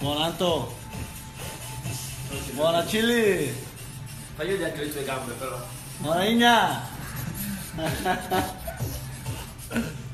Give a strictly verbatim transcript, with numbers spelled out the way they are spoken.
Buon Anto. Buona Chili. Fai io anche le tue gambe però. Buona Igna.